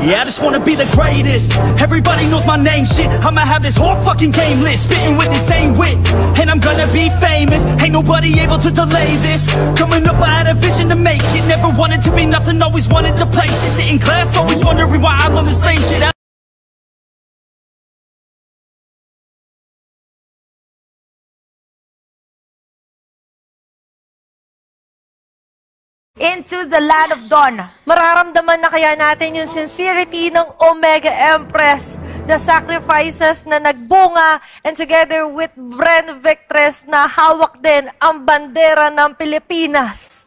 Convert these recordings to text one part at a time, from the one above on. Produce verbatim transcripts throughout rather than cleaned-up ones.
Yeah, I just wanna be the greatest. Everybody knows my name, shit. I'ma have this whole fucking game list, spitting with the same wit, and I'm gonna be famous. Ain't nobody able to delay this. Coming up, I had a vision to make it. Never wanted to be nothing, always wanted to play shit. Sit in class, always wondering why I love this lame shit. I Into the land of dawn. Mararamdaman na kaya natin yung sincerity ng Omega Empress, the sacrifices na nagbunga, and together with Bren Victress na hawak din ang bandera ng Pilipinas.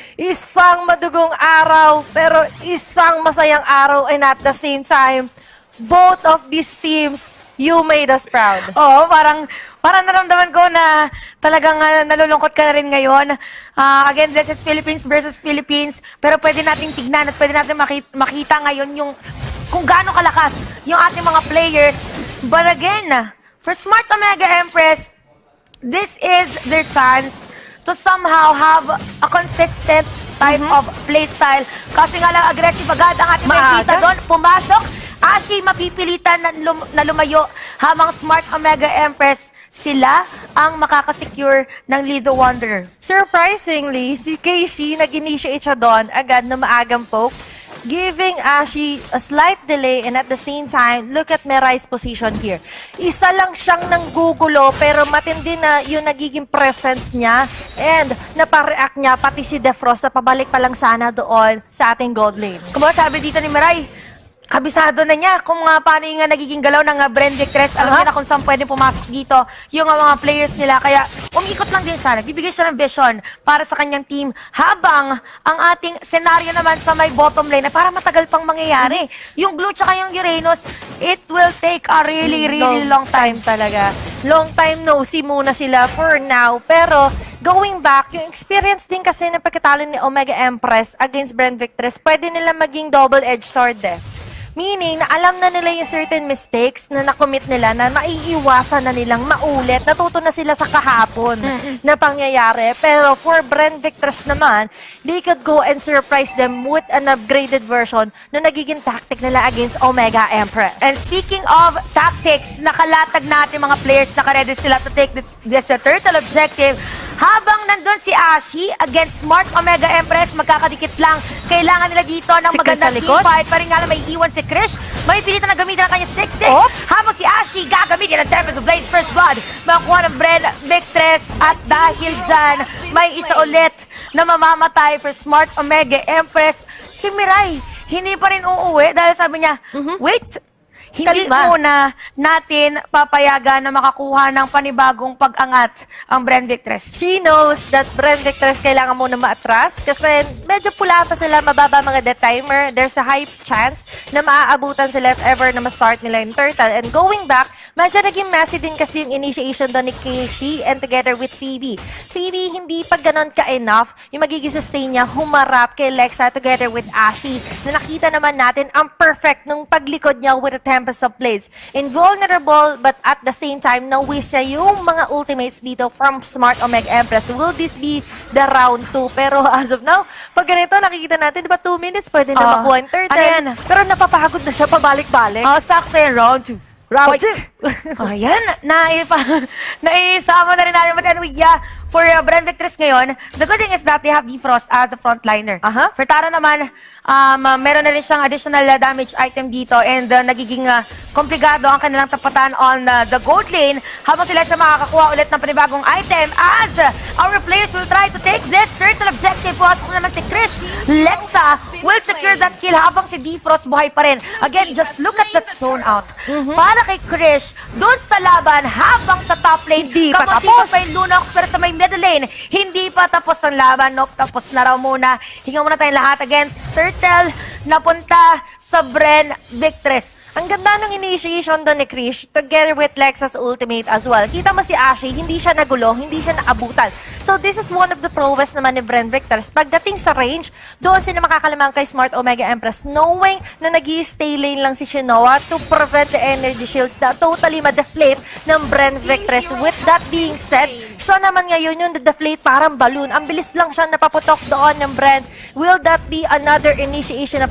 Isang madugong araw, pero isang masayang araw, and at the same time, both of these teams, you made us proud. Oo, parang, parang naramdaman ko na talagang uh, nalulungkot ka na rin ngayon. Uh, again, this is Philippines versus Philippines. Pero pwede nating tignan at pwede natin makita, makita ngayon yung kung gaano kalakas yung ating mga players. But again, for Smart Omega Empress, this is their chance to somehow have a consistent type mm-hmm. of playstyle. Kasi nga lang aggressive agad ang ating makikita doon. Pumasok. Ashi mapipilitan na, lum na lumayo habang Smart Omega Empress sila ang makakasecure ng Little Wanderer. Surprisingly, si Keishi nag-initiate siya doon agad na maagang poke, giving Ashi a slight delay, and at the same time, look at Mirai's position here. Isa lang siyang nanggugulo pero matindi na yung nagiging presence niya and napareact niya pati si Defrost na pabalik pa lang sana doon sa ating gold lane. Kung sabi dito ni Mirai, kabisado na niya kung uh, paano yung uh, nagiging galaw ng uh, Bren Victress. Alam uh -huh. niya na kung saan pwede pumasok dito yung uh, mga players nila. Kaya umikot lang din sana. Bibigay siya ng vision para sa kanyang team. Habang ang ating senaryo naman sa may bottom lane na para matagal pang mangyayari. Yung Blue tsaka yung Uranus, it will take a really, really long, long time talaga. Long time no see muna sila for now. Pero going back, yung experience din kasi ng pagkatalo ni Omega Empress against Bren Victress, pwede nila maging double-edged sword eh. Meaning, na alam na nila yung certain mistakes na nakomit nila na maiiwasan na nilang maulit. Natuto na sila sa kahapon mm-hmm. na pangyayari. Pero for Bren Victress naman, they could go and surprise them with an upgraded version na nagiging tactic nila against Omega Empress. And speaking of tactics, nakalatag natin mga players, nakaredy sila to take this, this uh, turtle objective. Habang nandun si Ashi against Smart Omega Empress, magkakadikit lang. Kailangan nila dito ng si magandang teamfight. Paring nga lang may iwan si Krish. May pilitan na gamitin ang kanyang six six. Habang si Ashi gagamitin ang Tempest of Blades First Blood. Makakuha ng Bren Victress. At dahil dyan, may isa ulit na mamamatay for Smart Omega Empress. Si Mirai, hindi pa rin uuwi dahil sabi niya, mm-hmm. wait, hindi Kalma. muna natin papayagan na makakuha ng panibagong pag-angat ang Bren Victress. She knows that Bren Victress kailangan muna maatras kasi medyo pula pa sila, mababa mga death timer. There's a high chance na maaabutan sila if ever na ma-start nila yung turtle. And going back, medyo naging messy din kasi yung initiation doon ni Keishi and together with Phoebe. Phoebe, hindi pa ganon ka-enough yung magiging sustain niya humarap kay Lexa together with Ashi. Na nakita naman natin ang perfect nung paglikod niya with a Tempest of Blades. Invulnerable, but at the same time, nawish siya yung mga ultimates dito from Smart Omega Empress. Will this be the round two? Pero as of now, pag ganito, nakikita natin, diba two minutes, pwede na uh, makuha yung turtle. Ano pero napapagod na siya pabalik-balik. Oh, sakto yung round two. Round two. Ayan, naipa, naisama na rin natin. But anyway, yeah, for uh, Bren Victress ngayon, the good thing is that they have Defrost as the frontliner. Uh-huh. For Tara naman, um, uh, meron na rin siyang additional uh, damage item dito and uh, nagiging uh, komplikado ang kanilang tapatan on uh, the gold lane habang sila sa makakakuha ulit ng panibagong item as uh, our players will try to take this turtle objective. Pumasok naman si Krish. Lexa will secure that kill habang si Defrost buhay pa rin. Again, just look at that zone out. Mm-hmm. Para kay Krish, doon sa laban habang sa top lane, hindi pa tapos. Pa yung Lunox, pero sa may middle lane, hindi pa tapos ang laban. Nope, tapos na raw muna. Hinga muna tayong lahat. Again, turtle napunta sa Bren Victress. Ang ganda ng initiation doon ni Krish together with Lexa's ultimate as well. Kita mo si Ashi, hindi siya nagulo, hindi siya naabutan. So this is one of the prowess naman ni Bren Victress. Pagdating sa range, doon sila makakalamang kay Smart Omega Empress knowing na nag-i-stay lane lang si Shinoa to prevent the energy shields na totally ma-deflate ng Bren Victress. With that being said, siya naman ngayon yung na-deflate parang balloon. Ang bilis lang siya napaputok doon ng Bren. Will that be another initiation of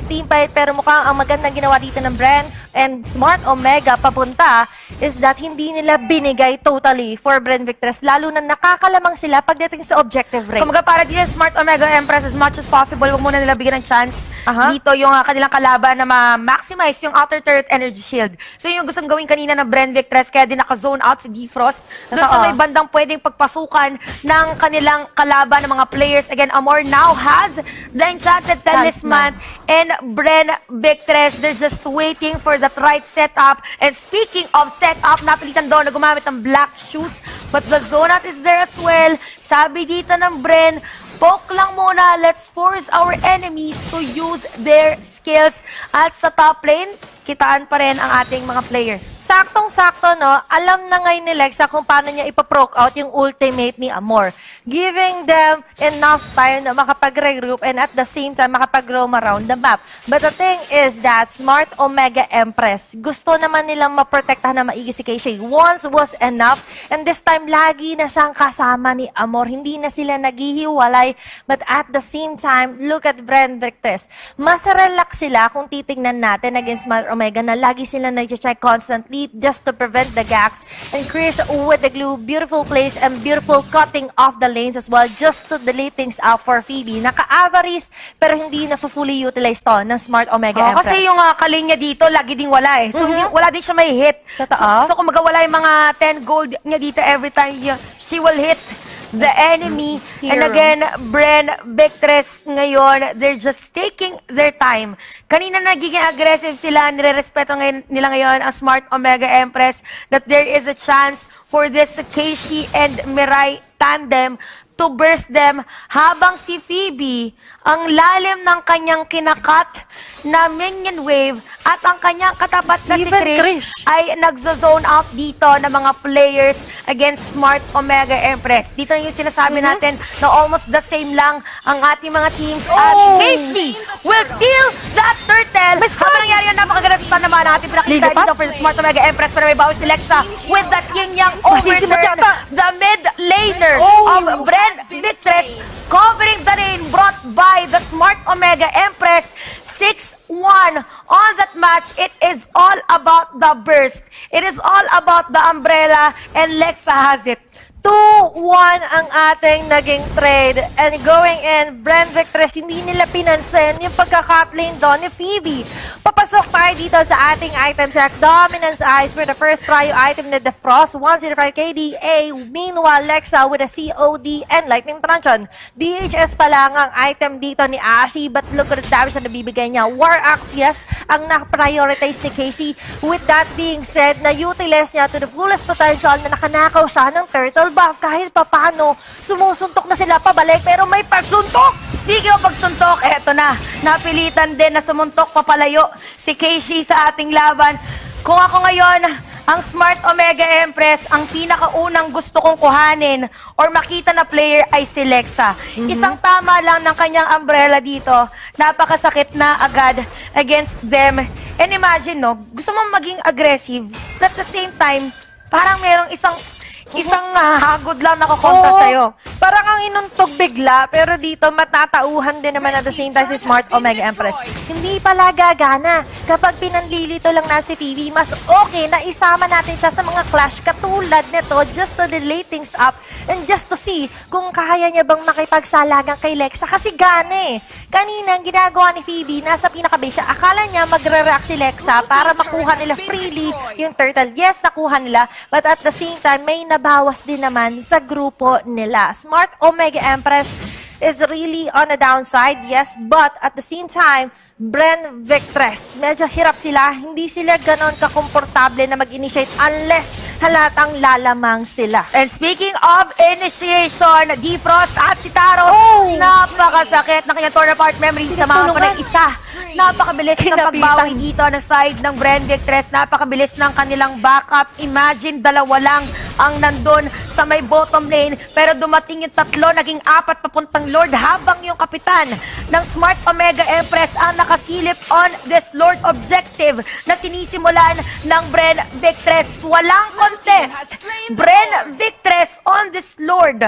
team fight, pero mukhang ang magandang ginawa dito ng Bren and Smart Omega papunta is that hindi nila binigay totally for Bren Victress, lalo na nakakalamang sila pagdating sa objective rate. Kumaga para dito Smart Omega Empress, as much as possible, huwag muna nila bigyan ng chance Aha. dito yung uh, kanilang kalaban na ma-maximize yung outer turret energy shield. So yung gustong gawin kanina ng Bren Victress, kaya din naka-zone out si Defrost. Doon sa may bandang pwedeng pagpasukan ng kanilang kalaban ng mga players. Again, Amor now has the Enchanted Talisman and Bren Victress. They're just waiting for that right setup. And speaking of setup, napilitan doon na gumamit ng black shoes. But the zone out is there as well. Sabi dito ng Bren, poke lang muna. Let's force our enemies to use their skills. At sa top lane, kitaan pa rin ang ating mga players. Saktong-sakto, no? Alam na ngayon ni Lexa kung paano niya ipaproc out yung ultimate ni Amor. Giving them enough time na makapag-regroup and at the same time makapag-roam around the map. But the thing is that Smart Omega Empress, gusto naman nilang maprotektahan na maigi si Keisha. Once was enough, and this time lagi na siyang kasama ni Amor. Hindi na sila naghihiwalay, but at the same time, look at Bren Victress. Mas relax sila kung titignan natin against Smart Omega na lagi sila nag-check constantly just to prevent the gaps. And Krish with the glue, beautiful plays and beautiful cutting off the lanes as well just to delay things up for Phoebe. Naka-avaries pero hindi na fully utilized to ng Smart Omega Oh, Empress. kasi yung uh, kalinya dito, lagi ding wala eh. So, Mhm. hindi, wala din siya may hit. Totoo. So, so kung magawala yung mga ten gold niya dito every time y- she will hit the enemy. And Hero. again, Bren Victress ngayon, they're just taking their time. Kanina nagiging aggressive sila, nire-respeto ngayon, nila ngayon ang Smart Omega Empress that there is a chance for this Keishi and Mirai tandem to burst them habang si Phoebe ang lalim ng kanyang kinakat na minion wave at ang kanyang katapat na si Even Krish, Krish. ay nagzo-zone out dito ng mga players against Smart Omega Empress. Dito yung sinasabi Mhm. natin na almost the same lang ang ating mga teams Oh! as Keishi will steal that turtle. Mas Habang nangyari yun, napakaganda sa naman ang ating pinakita Lilipas? dito for the Smart Omega Empress, pero may bawi si Lexa with that yin-yang Masisimot overturn. yata. The mid laner Oh! of Bren Victress covering the lane brought by the Smart Omega Empress. six one on that match. It is all about the burst. It is all about the umbrella, and Lexa has it. two one ang ating naging trade. And going in, Bren Victress, hindi nila pinansin yung pagka-catlane doon ni Phoebe. Papasok tayo dito sa ating item check. Dominance Eyes for the first prio item ni Defrost, one oh five K D A. Meanwhile, Lexa with a C O D and Lightning Truncheon. D H S pa lang ang item dito ni Ashe, but look at the damage na nabibigay niya. War Axe, yes, ang na-prioritize ni Casey. With that being said, na-utilize niya to the fullest potential na nakanakaw siya ng turtle buff. Kahit papano, sumusuntok na sila pabalik, pero may pagsuntok! Speaking of pagsuntok, eto na. Napilitan din na sumuntok papalayo si Keishi sa ating laban. Kung ako ngayon, ang Smart Omega Empress, ang pinakaunang gusto kong kuhanin or makita na player ay si Lexa. Mhm. Isang tama lang ng kanyang umbrella dito, napakasakit na agad against them. And imagine, no, gusto mong maging aggressive, but at the same time, parang merong isang isang uh, hagod lang nakakontra Oo, sa'yo. Parang ang inuntog bigla, pero dito matatauhan din naman at the same time si Smart Omega Empress. Hindi pala gagana. Kapag pinanlilito lang na si Phoebe, mas okay na isama natin siya sa mga clash katulad nito just to delay things up and just to see kung kaya niya bang makipagsalagang kay Lexa. Kasi gana eh. Kanina, ang ginagawa ni Phoebe, nasa pinaka-base siya. Akala niya magre-react si Lexa para makuha nila freely yung turtle. Yes, nakuha nila, but at the same time, may nabawas din naman sa grupo nila. Smart Omega Empress is really on the downside, yes, but at the same time, Bren Victress, medyo hirap sila. Hindi sila ganon kakomportable na mag-initiate unless halatang lalamang sila. And speaking of initiation, Defrost at si Taro, Oh! napakasakit ng kanyang torn apart memory sa mga Tinutulungan. panay isa. Napakabilis ng Kinapitan. pagbawi dito ng side ng Bren Victress. Napakabilis ng kanilang backup. Imagine, dalawa lang ang nandun sa may bottom lane. Pero dumating yung tatlo, naging apat papuntang Lord habang yung kapitan ng Smart Omega Empress ang nakasilip on this Lord objective na sinisimulan ng Bren Victress. Walang contest. Bren Victress on this Lord.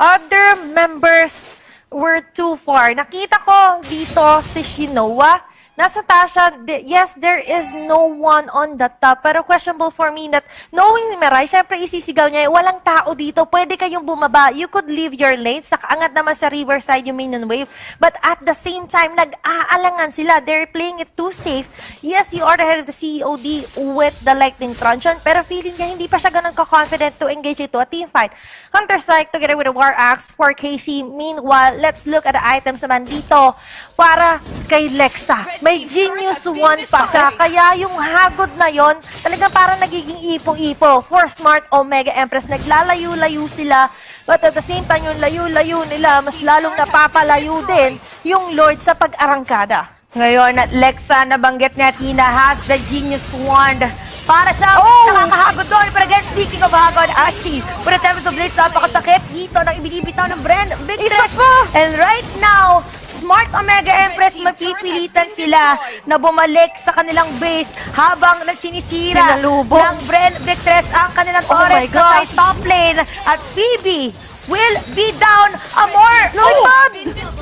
Other members were too far. Nakita ko dito si Shinoa nasa Tasha, yes, there is no one on the top. Pero questionable for me that knowing ni Mirai, syempre isisigaw niya, walang tao dito, pwede kayong bumaba. You could leave your lane. Sakaangat naman sa Riverside yung minion wave. But at the same time, nag-aalangan sila. They're playing it too safe. Yes, you are ahead of the C O D with the Lightning Truncheon, pero feeling niya hindi pa siya ganun ka-confident to engage into a team fight. Hunter Strike together with a War Axe for K C. Meanwhile, let's look at the items naman dito para kay Lexa. May Genius one pa siya, kaya yung hagod na yon talagang parang nagiging ipo-ipo for Smart Omega Empress. Naglalayo-layo sila, but at the same time, yung layo-layo nila, mas lalong napapalayo din yung Lord sa pag-arangkada. Ngayon, Lexa, nabanggit niya, Tina, has the Genius Wand. Para siya, oh! nakakahagod doon. Pero again, speaking of hagod, Ashi, for the Tempest of Blades, napakasakit dito ng ibinibitaw ng Bren Victress. And right now, Smart Omega Empress, mapipilitan sila na bumalik sa kanilang base habang nagsinisira Sinalubog. ng Bren Victress ang kanilang Oh Torres my sa may gosh. top lane. At Phoebe will be down. Amor! Lumipad!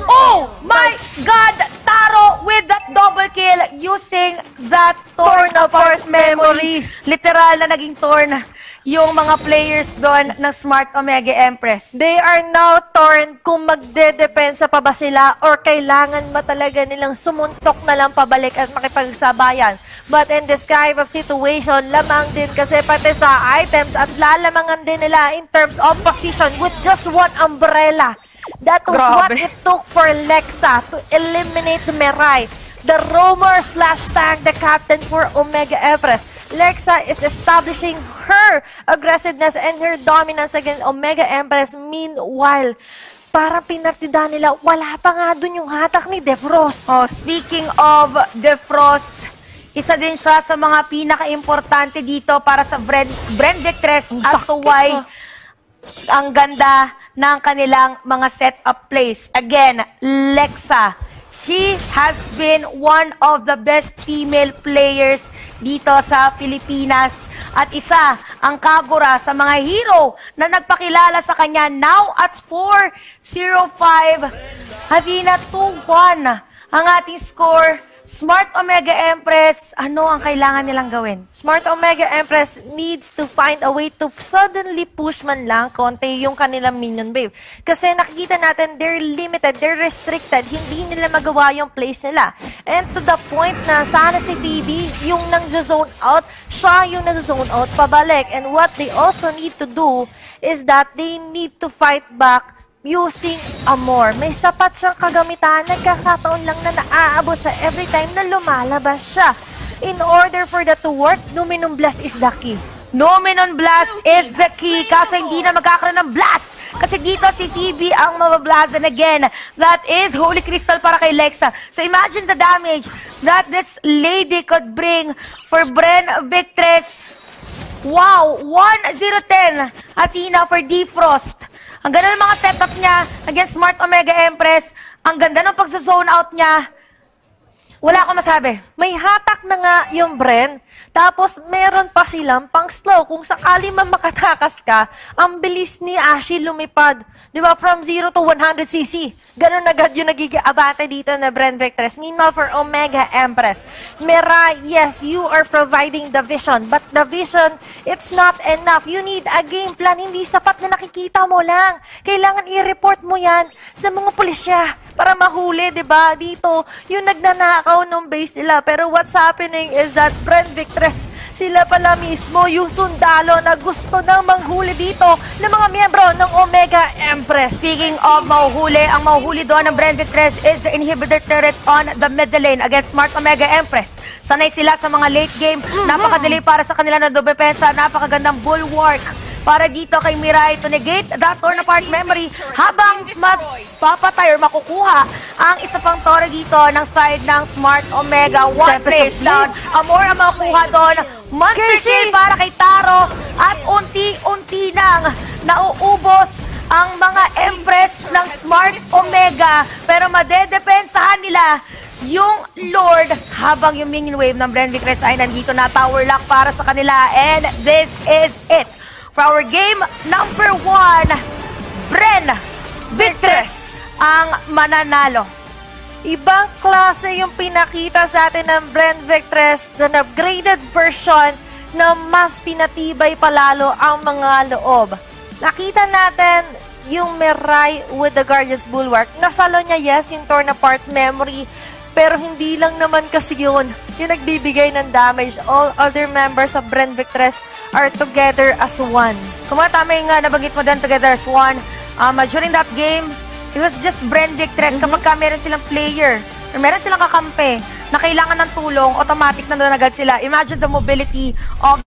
Oh my God! Taro with that double kill using that torn apart memory. Literal na naging torn yung mga players doon ng Smart Omega Empress. They are now torn kung magdedepensa pa ba sila or kailangan ba talaga nilang sumuntok na lang pabalik at makipagsabayan. But in this kind of situation, lamang din kasi pati sa items at lalamangan din nila in terms of position with just one umbrella. That was Grabe. what it took for Lexa to eliminate Mirai. The roamer slash tank, the captain for Omega Empress. Lexa is establishing her aggressiveness and her dominance against Omega Empress. Meanwhile, parang pinartida nila, wala pa nga dun yung hatak ni Defrost. Oh, speaking of Defrost, isa din siya sa mga pinaka-importante dito para sa Bren, Bren Victress Ang as to sakit, why ah. ang ganda ng kanilang mga set-up plays. Again, Lexa, she has been one of the best female players dito sa Pilipinas. At isa ang Kagura sa mga hero na nagpakilala sa kanya now at four oh five. Hadina, two one ang ating score. Smart Omega Empress, ano ang kailangan nilang gawin? Smart Omega Empress needs to find a way to suddenly push man lang konti yung kanilang minion wave. Kasi nakikita natin, they're limited, they're restricted, hindi nila magawa yung plays nila. And to the point na sana si Phoebe, yung nang-zone out, siya yung nang-zone out pabalik. And what they also need to do is that they need to fight back using Amor. May sapat siyang kagamitan, nagkakataon lang na naaabot siya every time na lumalabas siya. In order for that to work, Numinum Blast is the key. Numinon Blast is the key, kaso hindi na magkakaroon ng blast. Kasi dito si Phoebe ang mabablasan again. That is Holy Crystal para kay Lexa. So imagine the damage that this lady could bring for Bren Victress. Wow, one zero ten Athena for Defrost. Ang ganda ng mga setup niya against Smart Omega Empress. Ang ganda ng pagsa-zone out niya. Wala akong masabi. May hatak na nga yung Bren, tapos meron pa silang pang slow. Kung sakali man makatakas ka, ang bilis ni Ashi lumipad. Di ba? From zero to one hundred C C. Ganun agad yung nagiging abate dito na Bren Victress. Meanwhile, for Omega Empress, Mirai, yes, you are providing the vision. But the vision, it's not enough. You need a game plan. Hindi sapat na nakikita mo lang. Kailangan i-report mo yan sa mga pulisya para mahuli, di ba? Dito, yung nagnanakaw ng base nila. Pero what's happening is that Bren Victress, sila pala mismo yung sundalo na gusto nang manghuli dito ng mga miyembro ng Omega Empress. Speaking of mahuhuli, ang mahuhuli doon ng Bren Victress is the inhibitor turret on the middle lane against Smart Omega Empress. Sanay sila sa mga late game. Mm-hmm. Napakadali para sa kanila na dobepensa. Napakagandang bulwark para dito kay Mirai to negate that torn apart memory habang magpapatay or makukuha ang isa pang tore dito ng side ng Smart Omega. One place down. Amor ang makukuha doon. Monster kill para kay Taro at unti-unti nang nauubos ang mga Empress ng Smart Omega, pero madedepensahan nila yung Lord habang yung minion wave ng Bren Victress ay nandito na. Tower lock para sa kanila, and this is it for our game number one. Bren Victress ang mananalo. Ibang klase yung pinakita sa atin ng Brand Victress, an upgraded version na mas pinatibay palalo ang mga loob. Nakita natin yung Mirai with the Guardian's Bulwark. Nasalo niya, yes, yung torn apart memory, pero hindi lang naman kasi yun yung nagbibigay ng damage. All other members of Brand Victress are together as one. Kung mga tama yung uh, nabanggit mo din, together as one, um, during that game, it was just Brand Victress. Mm-hmm. Kapag ka meron silang player, or meron silang kakampi na kailangan ng tulong, automatic na doon agad sila. Imagine the mobility of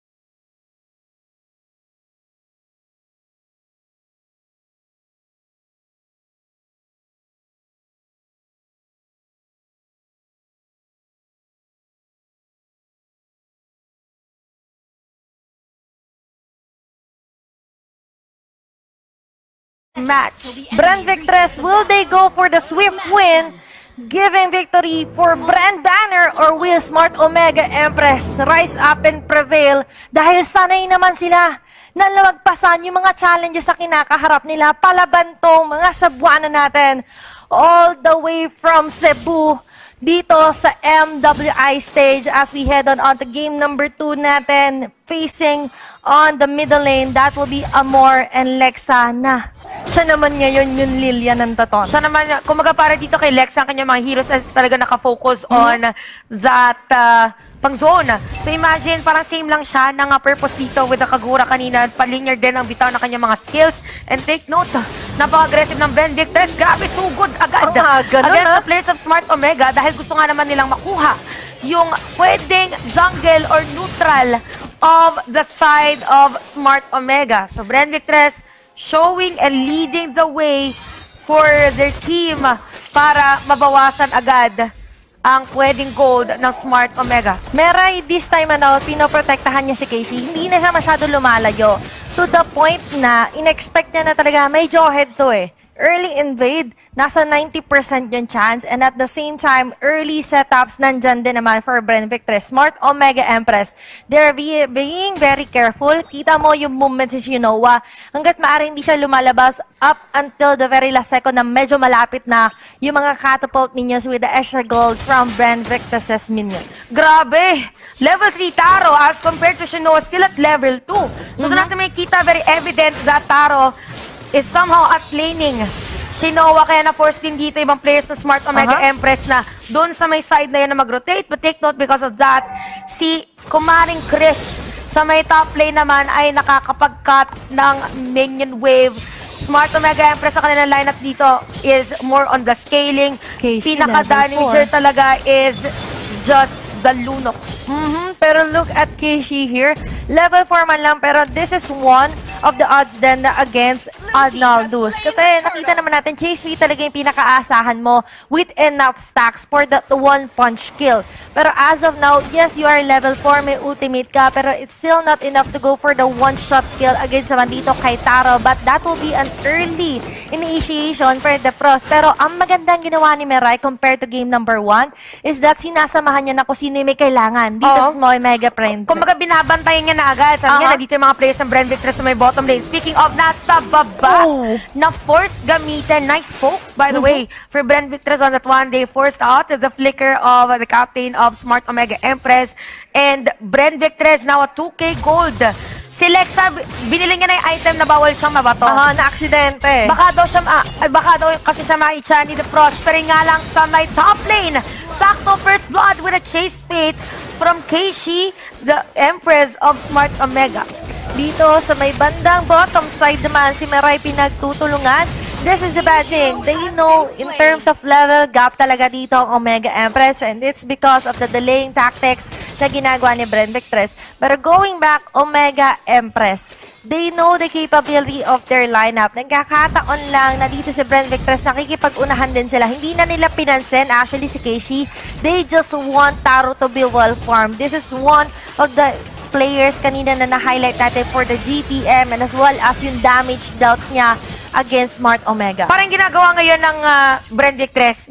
match. Brand Victress, will they go for the swift win, giving victory for Brand Banner, or will Smart Omega Empress rise up and prevail dahil sanay naman sila na lamagpasan yung mga challenges sa kinakaharap nila, palaban tong mga Cebuana natin all the way from Cebu dito sa M W I stage as we head on, on to game number two natin, facing on the middle lane. That will be Amor and Lexa na siya naman ngayon yung Lilia ng Tatons. Siya naman, kumaga para dito kay Lexa, ang kanyang mga heroes is talaga nakafocus mm-hmm. on that uh, pang zone. So imagine, parang same lang siya ng uh, purpose dito with the Kagura kanina. Palinear din ang bitaw na kanyang mga skills. And take note, napaka-aggressive ng Brand Victress. Grabe, sugod agad. Oh, ah, ganun, against ha? the players of Smart Omega dahil gusto nga naman nilang makuha yung pwedeng jungle or neutral of the side of Smart Omega. So Brand Victress showing and leading the way for their team para mabawasan agad ang pwedeng gold ng Smart Omega. Mirai, this time ano, pinoprotektahan niya si Casey. Hindi na siya masyado lumalayo. To the point na, in-expect niya na talaga, may jawhead to eh. Early invade, nasa ninety percent yung chance. And at the same time, early setups nandyan din naman for Brand Victress. Smart Omega Empress, they're be being very careful. Kita mo yung movements si Shinoa. Hanggat maaari hindi siya lumalabas up until the very last second na medyo malapit na yung mga catapult minions with the extra gold from Brand Victress's minions. Grabe! Level three Taro as compared to Shinoa still at level two. So mm-hmm. doon natin may kita very evident that Taro is somehow outlaning Shinoa, kaya na-force din dito ibang players na Smart Omega uh-huh. Empress na doon sa may side na yan na mag-rotate. But take note, because of that, si Kumaring Krish sa may top lane naman ay nakakapag-cut ng minion wave. Smart Omega Empress sa kanilang lineup dito is more on the scaling. Pinaka-damager talaga is just the Lunox. Mm-hmm. Pero look at Keishi here. Level four man lang, pero this is one of the odds then against Adnaldus. Kasi nakita naman natin, Chase V talaga yung pinakaasahan mo with enough stacks for that one punch kill. Pero as of now, yes, you are level four, may ultimate ka, pero it's still not enough to go for the one-shot kill against naman dito kay Taro. But that will be an early initiation for the Frost. Pero ang magandang ginawa ni Mirai compared to game number one is that sinasamahan niya na kung sino may kailangan dito sa Small Mega Friends. Kung baga binabantayan niya na agad. Sabi uh-huh. niya na dito yung mga players ng Brand Victress sa may bottom lane. Speaking of, nasa baba oh. na force gamitin. Nice poke, by the mm-hmm. way, for Brand Victress on that one. They forced out the flicker of uh, the captain of Smart Omega Empress. And Brand Victress now a two K gold. Si Lexa, binili niya na yung item na bawal siyang mabato. Aha, na-aksidente. Baka daw siya, ma ay, baka daw kasi siya maitsa ni The Frost. Pero nga lang sa may top lane. Sakto first blood with a chase fate from Keishi, the Empress of Smart Omega. Dito sa may bandang bottom side naman, si Mirai pinagtutulungan. This is the bad thing. They know in terms of level gap talaga dito ang Omega Empress, and it's because of the delaying tactics na ginagawa ni Brand Victress. Pero going back, Omega Empress, they know the capability of their lineup. Nagkakataon lang na dito si Brand Victress nakikipag-unahan din sila. Hindi na nila pinansin actually si Keishi. They just want Taro to be well farmed. This is one of the players kanina na na-highlight natin for the G P M and as well as yung damage dealt niya against Smart Omega. Parang ginagawa ngayon ng uh, Brand Victress,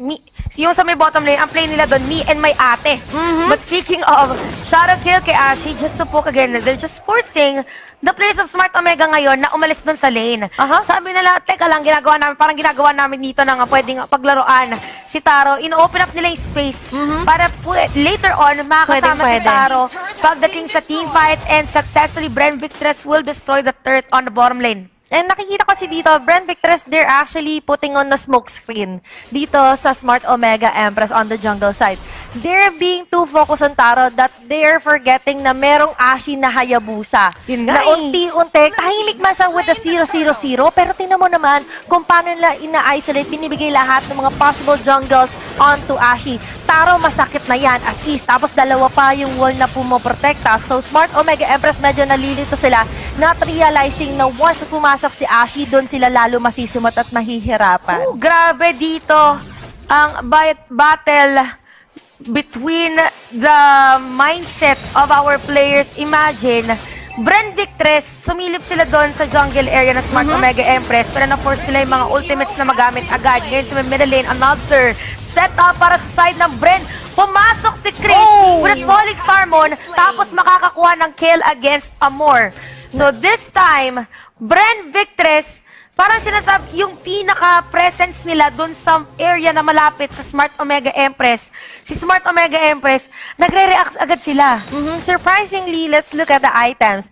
yung sa may bottom lane, ang play nila doon, me and my ates. Mm-hmm. But speaking of, shadow kill kay Ashe, just to poke again, they're just forcing the players of Smart Omega ngayon na umalis doon sa lane. Aha. Sabi nila, teka lang, ginagawa namin, parang ginagawa namin dito na nga pwedeng paglaruan si Taro. In-open up nila yung space para pu- later on, makakasama si Pwedeng-pwede. Taro pagdating sa team fight and successfully Bren Victress will destroy the turret on the bottom lane. And nakikita ko si dito, Bren Victress, they're actually putting on the smoke screen dito sa Smart Omega Empress on the jungle side. They're being too focused on Taro that they're forgetting na merong Ashe na Hayabusa. Yun nga Na eh. unti-unti, tahimik man siya with the zero zero zero, pero tingnan mo naman kung paano nila ina-isolate, binibigay lahat ng mga possible jungles onto Ashe. Taro, masakit na yan as is. Tapos dalawa pa yung wall na pumoprotekta. So Smart Omega Empress, medyo nalilito sila, not realizing na once pumasok si Ashe, doon sila lalo masisimot at mahihirapan. Oh, grabe dito ang bat- battle between the mindset of our players. Imagine, Bren Victress, sumilip sila doon sa jungle area ng Smart Omega Empress, pero na-force nila yung mga ultimates na magamit agad. Ngayon sa middle lane, another setup para sa side ng Bren. Pumasok si Krish Oh! with a falling Starmon, tapos makakakuha ng kill against Amor. So this time, Bren Victress, parang sinasabi, yung pinaka-presence nila dun sa area na malapit sa Smart Omega Empress, si Smart Omega Empress, nagre-react agad sila. Mhm. Surprisingly, let's look at the items.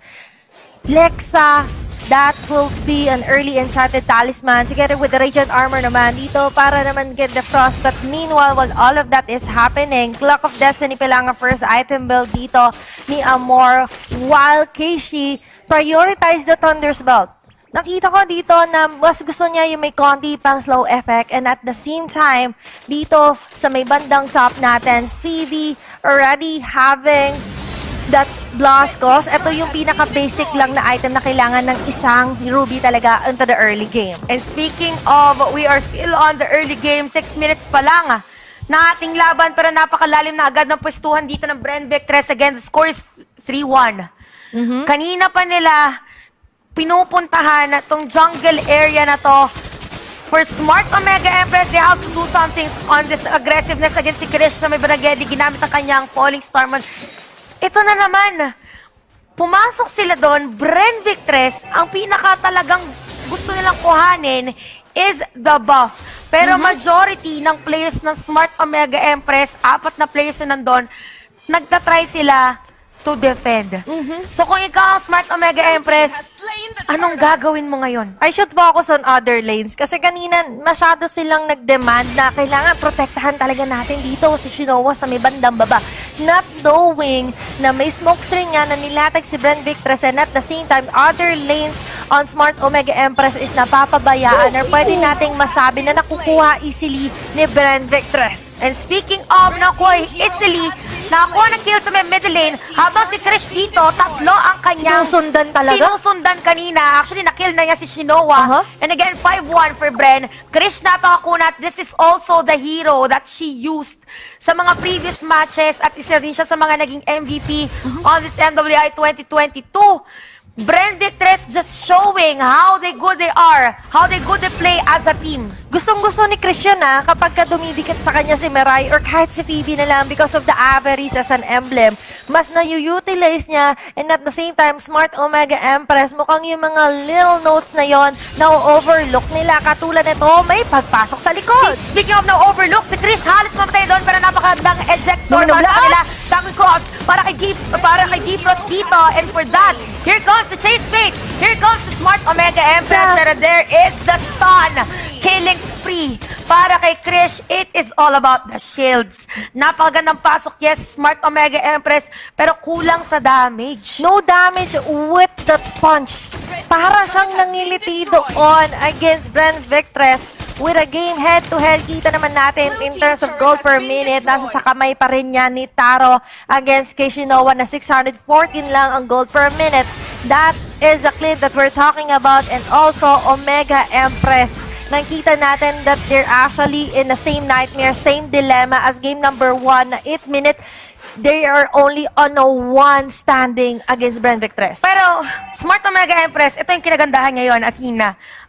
Lexa, that will be an early enchanted talisman together with the Radiant Armor naman dito para naman get the Frost. But meanwhile, while all of that is happening, Clock of Destiny pa lang ang first item build dito ni Amor, while Keishi prioritize the Thunder's Belt. Nakita ko dito na mas gusto niya yung may konti pang slow effect, and at the same time, dito sa may bandang top natin, Phoebe already having that Blaskos. Ito yung pinaka-basic lang na item na kailangan ng isang Ruby talaga into the early game. And speaking of, we are still on the early game, six minutes pa lang na ating laban, pero napakalalim na agad ng pwestuhan dito ng Bren Victress. Again, the score is three one. Mm-hmm. Kanina pa nila pinupuntahan na tong jungle area na to. For Smart Omega Empress, they have to do something on this aggressiveness against si Krish sa may Barangedi. Ginamit ang kanyang Falling Starman. Ito na naman. Pumasok sila doon. Bren Victress, ang pinaka talagang gusto nilang kuhanin is the buff. Pero majority ng players ng Smart Omega Empress, apat na players na nandun, nagtatry sila to defend. So kung ikaw ang Smart Omega Empress, anong gagawin mo ngayon? I should focus on other lanes kasi kanina masyado silang nag-demand na kailangan protektahan talaga natin dito si Shinowa sa may bandang baba. Not knowing na may smoke string nga na nilatag si Bren Victress, and at the same time, other lanes on Smart Omega Empress is napapabayaan or pwede nating masabi na nakukuha easily ni Bren Victress. And speaking of nakuha easily, nakakuha ng kill sa may middle lane, habang si Krish dito, tatlo ang kanyang Sinusundan talaga? sinusundan kanina. Actually, nakill na niya si Shinowa. Uh-huh. And again, five one for Bren. Krish napakakunat. This is also the hero that she used sa mga previous matches at isa din siya sa mga naging M V P on this M W I twenty twenty-two. Bren Victress just showing how they good they are, how they good they play as a team. Gustong-gusto ni Christian na kapag ka dumidikit sa kanya si Mirai or kahit si Phoebe na lang because of the Averies as an emblem, mas na-utilize niya, and at the same time, Smart Omega Empress, mukhang yung mga little notes na yon na overlook nila. Katulad nito, may pagpasok sa likod. Speaking of now overlook, si Krish halos mamatay doon pero napakagandang ejector Nung para sa nablas! kanila. Second cross para kay Deep, para kay Deepros dito, and for that, here comes the Chase Fate. Here comes the Smart Omega Empress, pero there is the stun. Killing spree para kay Krish. It is all about the shields. Napakagandang pasok, yes, Smart Omega Empress, pero kulang sa damage. No damage with the punch. Para siyang nangiliti doon against Bren Victress. With a game head-to-head, kita naman natin in terms of gold per minute, nasa sa kamay pa rin niya ni Taro against kay Shinowa na six hundred fourteen lang ang gold per minute. That is a clip that we're talking about, and also Omega Empress. Nakita natin that they're actually in the same nightmare, same dilemma as game number one na eight minute. They are only on a one standing against Bren Victress. Pero, Smart Omega Empress, ito yung kinagandahan ngayon, Athena.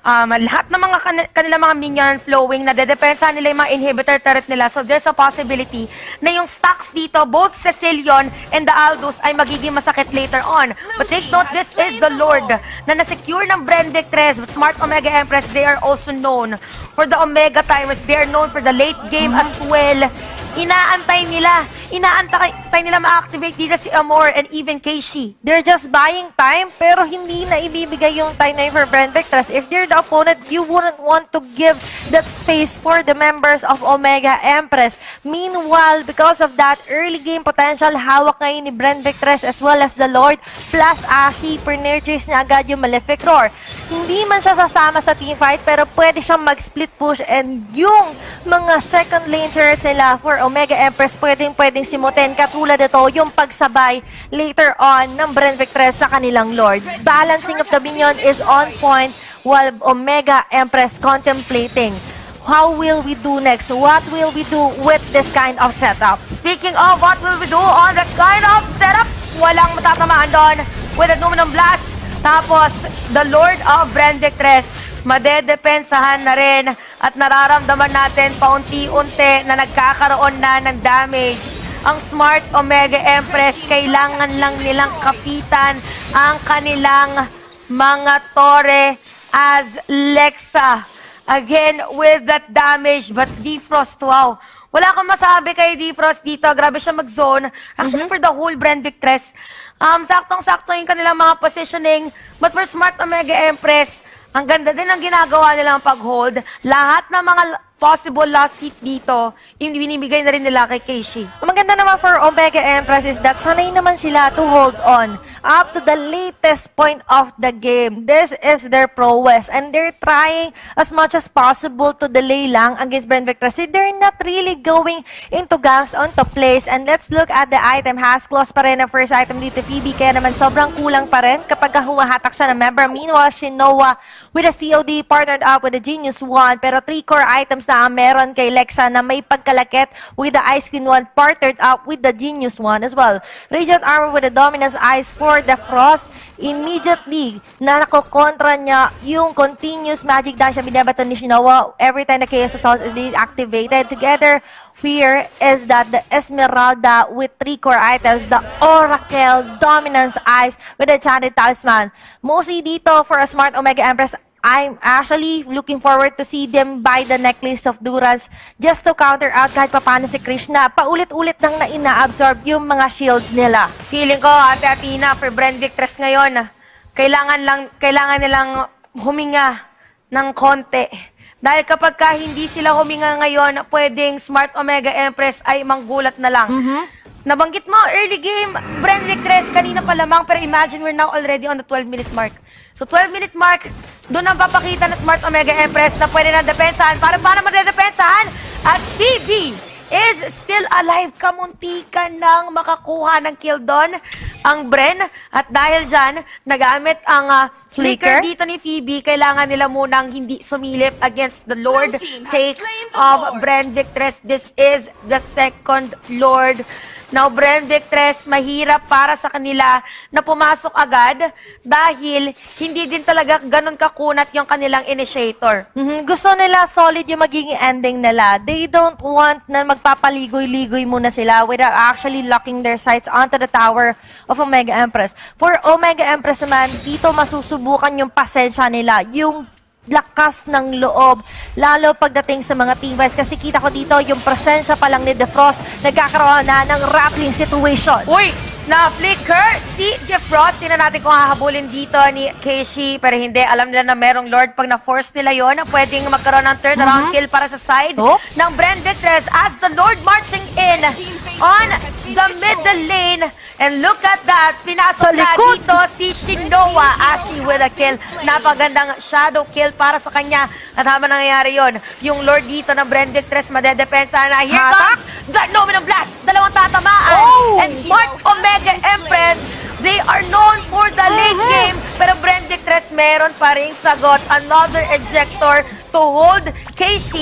um, lahat ng mga kan kanila mga minion flowing na dedepensa nila yung mga inhibitor turret nila. So there's a possibility na yung stacks dito, both Cecilion and the Aldous ay magiging masakit later on. But take note, this is the Lord na nasecure ng Bren Victres. But Smart Omega Empress, they are also known for the Omega timers. They are known for the late game as well. Inaantay nila. Inaantay nila ma-activate dito si Amor and even Keishi. They're just buying time, pero hindi na ibibigay yung time na yun for Bren Victres. If they're the opponent, you wouldn't want to give that space for the members of Omega Empress. Meanwhile, because of that early game potential, hawak ngayon ni Bren Victres as well as the Lord, plus Ashi, per-nurtures niya agad yung Malefic Roar. Hindi man siya sasama sa teamfight, pero pwede siyang mag-split push, and yung mga second lane turrets nila for Omega Empress, pwedeng pwedeng simutin. Katulad ito, yung pagsabay later on ng Bren Victres sa kanilang Lord. Balancing of the minion is on point while Omega Empress contemplating. How will we do next? What will we do with this kind of setup? Speaking of what will we do on this kind of setup, walang matatamaan doon with Aluminum Blast. Tapos, the Lord of Bren Victres, madedepensahan na rin at nararamdaman natin paunti-unti na nagkakaroon na ng damage. Ang Smart Omega Empress, kailangan lang nilang kapitan ang kanilang mga tore as Lexa. Again, with that damage, but Defrost, wow. Wala akong masabi kay Defrost dito. Grabe siya mag-zone. Actually, mm-hmm. for the whole Bren Victres, um, saktong-sakto yung kanilang mga positioning. But for Smart Omega Empress, ang ganda din ang ginagawa nilang pag-hold. Lahat ng mga possible last hit dito, yung binibigay na rin nila kay Keishi. Ang maganda naman for Omega Empress is that sanay naman sila to hold on up to the latest point of the game. This is their prowess, and they're trying as much as possible to delay lang against Bren Victres. They're not really going into ganks onto place. And let's look at the item. Has close pa rin ang first item dito, Phoebe, kaya naman sobrang kulang pa rin kapag humahatak siya ng member. Meanwhile, Shinoa with a C O D partnered up with the Genius One, pero three core items na meron kay Lexa na may pagkalakit with the Ice Queen One partnered up with the Genius One as well. Radiant Armor with the Dominance Ice for the Frost. Immediately na nakokontra niya yung continuous magic dash na binabato ni Shinoa every time the Chaos Assault is being activated. Together, here is that the Esmeralda with three core items, the Oracle, Dominance Ice with the Enchanted Talisman. Mostly dito for a Smart Omega Empress, I'm actually looking forward to see them buy the Necklace of Durance just to counter out kahit papano si Krishna. Paulit-ulit nang na ina-absorb yung mga shields nila. Feeling ko, Ate Athena, for Bren Victres ngayon, kailangan, lang, kailangan nilang huminga ng konti. Dahil kapag ka hindi sila huminga ngayon, pwedeng Smart Omega Empress ay manggulat na lang. Mm-hmm. Nabanggit mo, early game, Bren Victres, kanina pa lamang, pero imagine we're now already on the twelve minute mark. So twelve minute mark, doon ang papakita na Smart Omega Empress na pwede na depensahan. Para paano madedepensahan? As Phoebe is still alive, kamunti ka nang makakuha ng kill doon ang Bren. At dahil dyan, nagamit ang uh, flicker dito ni Phoebe, kailangan nila munang hindi sumilip against the Lord take of Bren Victres. This is the second Lord. Now, Bren Victres, mahirap para sa kanila na pumasok agad dahil hindi din talaga ganun kakunat yung kanilang initiator. Mm-hmm. Gusto nila solid yung magiging ending nila. They don't want na magpapaligoy-ligoy muna sila without actually locking their sights onto the tower of Omega Empress. For Omega Empress naman, dito masusubukan yung pasensya nila, yung lakas ng loob, lalo pagdating sa mga teammates. Kasi kita ko dito, yung presensya pa lang ni Defrost, nagkakaroon na ng rattling situation. Uy! Na-flicker si Defrost. Tingnan natin kung hahabulin dito ni Keishi. Pero hindi, alam nila na merong Lord. Pag na-force nila yon, pwedeng magkaroon ng turnaround mm-hmm. kill para sa side Oops. ng Bren Victres as the Lord marching in on the middle lane. And look at that, pinasok na dito si Shinoa, Ashi with a kill. Napagandang shadow kill para sa kanya. At habang nangyayari yon, yung Lord dito ng Bren Victres madedepensa na. Here comes the Aluminum Blast. Dalawang tatamaan. Oh. And Smart Omega Empress, they are known for the late game. Pero Bren Victres meron pa ring sagot. Another ejector to hold Keishi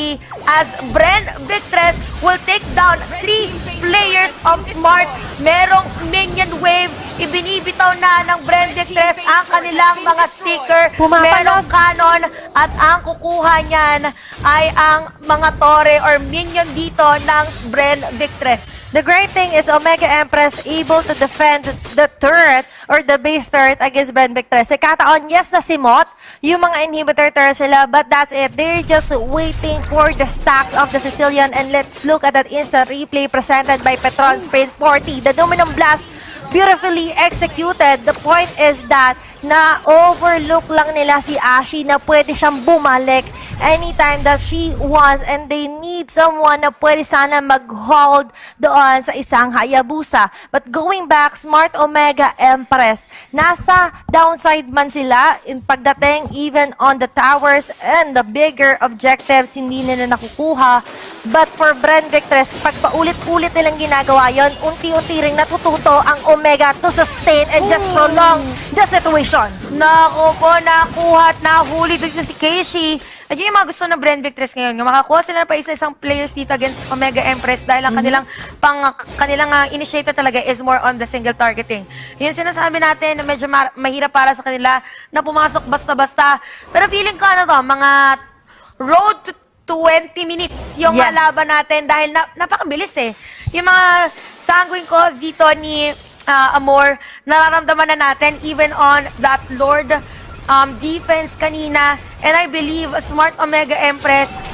as Bren Victress will take down three players of Smart. Merong minion wave. Ibinibitaw na ng Bren Victress ang kanilang mga sticker. Merong cannon at ang kukuha niyan ay ang mga tore or minion dito ng Bren Victress. The great thing is Omega Empress able to defend the turret or the base turret against Bren Victress. Sa kataon, yes na si Mot, yung mga inhibitor turret sila, but that's it. They're just waiting for the stacks of the Sicilian, and let's look at that instant replay presented by Petron Sprint forty. The Dominum Blast beautifully executed. The point is that na-overlook lang nila si Ashe na pwede siyang bumalik anytime that she wants, and they need someone na pwede sana mag-hold doon sa isang Hayabusa. But going back, Smart Omega Empress, nasa downside man sila in pagdating even on the towers and the bigger objectives hindi nila nakukuha. But for Bren Victress, pag paulit-ulit nilang ginagawa yon, unti-unti ring natututo ang Omega to sustain and just prolong the situation. Naku po, nakuha at nahuli dito si Casey. At yun yung mga gusto ng Bren Victress ngayon. Makakuha sila na pa isa-isang players dito against Omega Empress dahil ang kanilang, pang, kanilang uh, initiator talaga is more on the single targeting. Yun sinasabi natin na medyo ma mahirap para sa kanila na pumasok basta-basta. Pero feeling ko ano to, mga road to twenty minutes yung yes. laban natin dahil na, napakabilis eh. Yung mga sanguine calls dito ni uh, Amor, nararamdaman na natin even on that Lord um, defense kanina. And I believe Smart Omega Empress,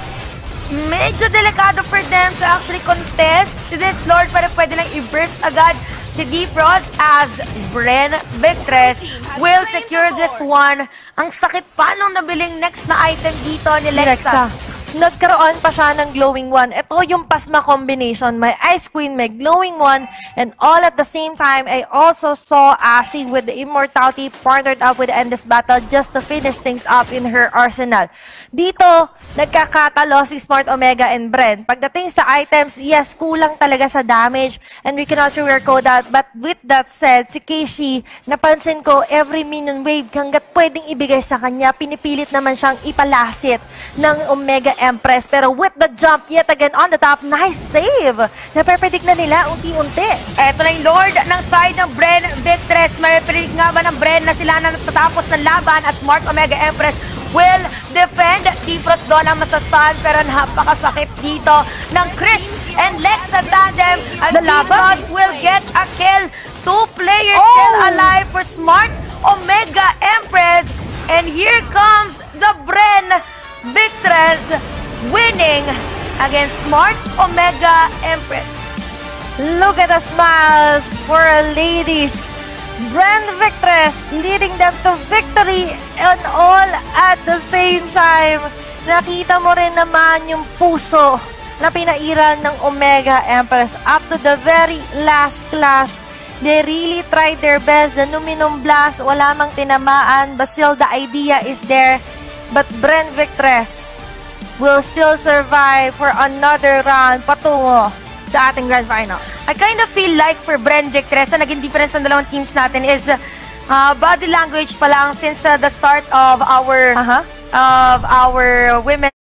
medyo delikado for them to actually contest this Lord, pero pwede lang i-burst agad si D-Frost as Bren Victress will secure this one. Ang sakit pa nung nabiling next na item dito ni Lexa. Lexa. Nagkaroon pa siya ng glowing one. Ito yung pasma combination. May Ice Queen, may glowing one, and all at the same time, I also saw Ashe with the Immortality partnered up with the Endless Battle just to finish things up in her arsenal. Dito, nagkakatalo si Smart Omega and Bren. Pagdating sa items, yes, kulang talaga sa damage, and we cannot sugarcoat that. But with that said, si Keishi, napansin ko, every minion wave, hanggat pwedeng ibigay sa kanya, pinipilit naman siyang ipalasit ng Omega Empress. Pero with the jump yet again on the top, nice save! Napapredict na nila unti-unti. Eto na yung Lord ng side ng Bren Victress. May predict nga ba ng Bren na sila na natatapos ng laban as Smart Omega Empress will defend? D-Frost doon ang masastan, pero napakasakit dito ng Krish and Lexa tandem as D-Frost will get a kill. Two players oh. still alive for Smart Omega Empress, and here comes the Bren Victress winning against Smart Omega Empress. Look at the smiles for ladies. Bren Victress leading them to victory, and all at the same time. Nakita mo rin naman yung puso na pinairal ng Omega Empress up to the very last clash. They really tried their best. The Numinum Blast, wala mang tinamaan, but still the idea is there. But Bren Victress will still survive for another round patungo sa ating Grand Finals. I kind of feel like for Bren Victress, ang naging difference ng dalawang teams natin is uh, body language pa lang since uh, the start of our uh-huh. of our women